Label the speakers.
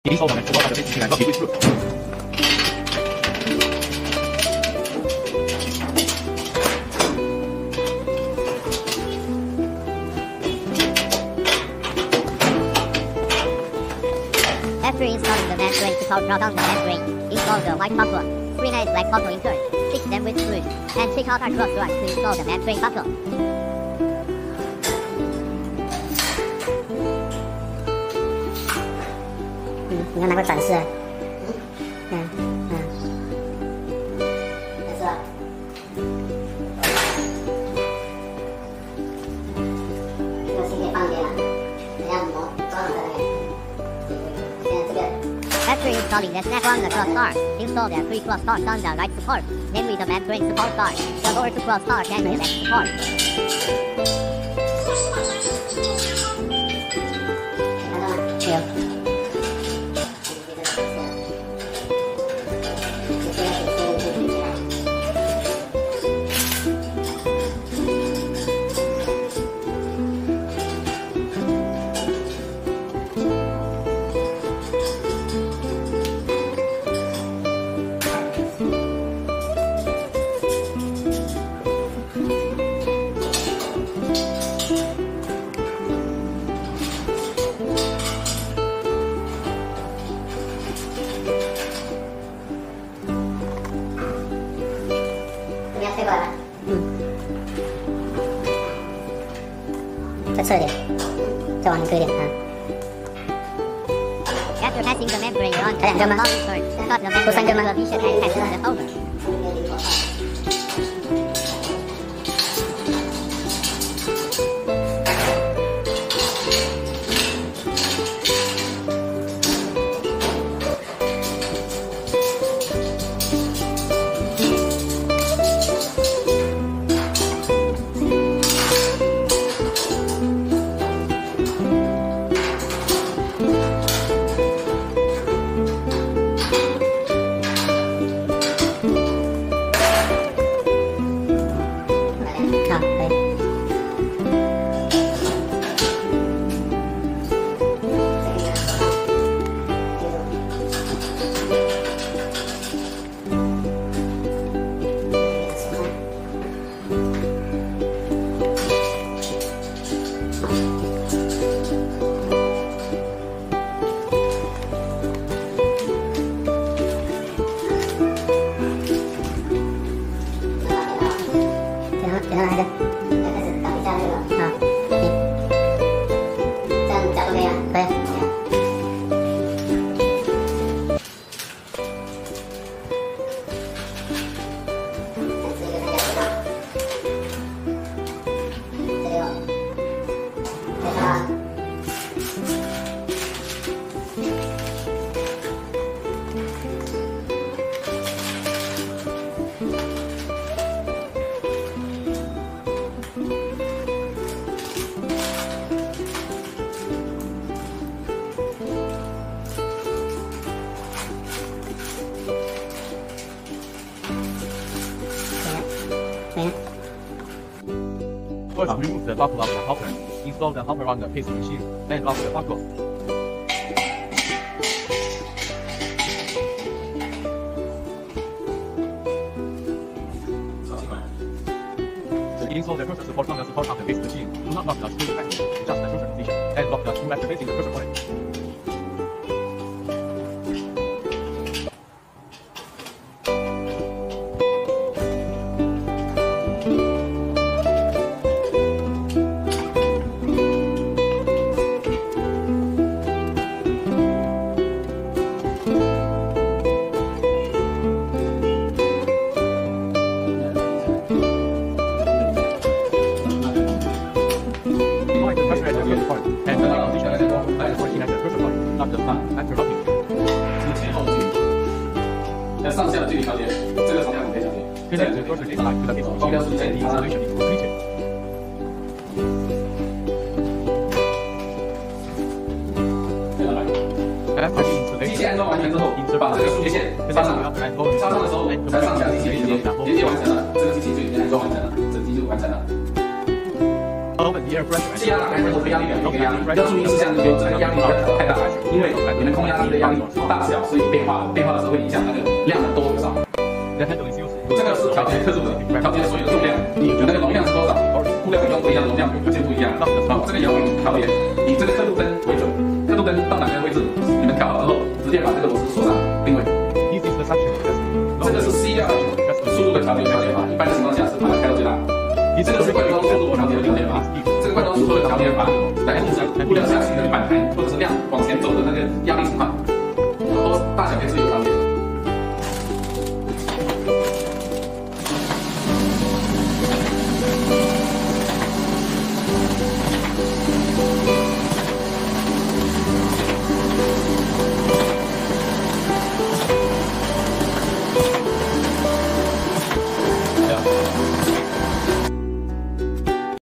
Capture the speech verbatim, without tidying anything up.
Speaker 1: Install the Mac Pro Basic and copy it through.
Speaker 2: After installing the membrane to power on the membrane, install the white buffer, three nice black buffer insert, fix them with screws, and take out our cross rod to install the membrane buffer.
Speaker 3: 嗯，你看哪块展示啊？嗯嗯，没事啊。这个芯可以放一边了，等下膜装好在那边。现在这个。
Speaker 2: After installing the snap on the cross bar, install the three cross bars on the right support, namely the membrane support bar. The lower two cross bars and the left support.
Speaker 3: 看到吗？没有。 推过来，嗯，再侧一点，再往前推一点啊。
Speaker 2: After passing the membrane on the long insert, cut the membrane into a V-shape and pass it over. 好，可以。给他来着，要开始搞一下那个啊，你这样角度可以啊，可以。这个，这个啊。
Speaker 1: First, remove the buckle of the hopper. Install the hopper on the paste machine. Then lock the buckle. Install the pressure support on the support of the paste machine. Do not lock the screw back. Adjust the pressure position and lock the screw after facing the pressure point. And the position as well as working at the pressure point, not the pump after locking.
Speaker 4: 是前后距离，那上下的距离调节，这个从量可以调节。
Speaker 1: 现在只说是这个来这个给高标速线的 installation is completed.
Speaker 4: 机器安装完成之后，把这个数接线插上，插上的时候才上下进行连接，连接完成了，这个机器就已经安装完成了，整机就完成了。
Speaker 1: open the air pressure.
Speaker 4: 气压打开之后，这个压力表有一个压力，要注意事项就是说这个压力不要太大，因为你们空压机的压力大小是有变化的，变化的时候会影响那个量的多与少。
Speaker 1: Then handle is used.
Speaker 4: 这个是调节特殊的，调节所有的重量，你那个容量是多少？固量用不一样，容量有些不一样。好，这个也要调节，以这个刻度灯为准，刻度灯到哪个位置，你们调好之后，直接把这个螺丝锁上定位。
Speaker 1: This is the suction test.
Speaker 4: 这个是 C 二速度的调节调节法，一般的情况下是把它开到最大。你这个是灌装速度调节的调节法，这个灌装速度的调节法来控制布料下行的反弹或者是量往前走的那个压力情况，然后大小可以自由。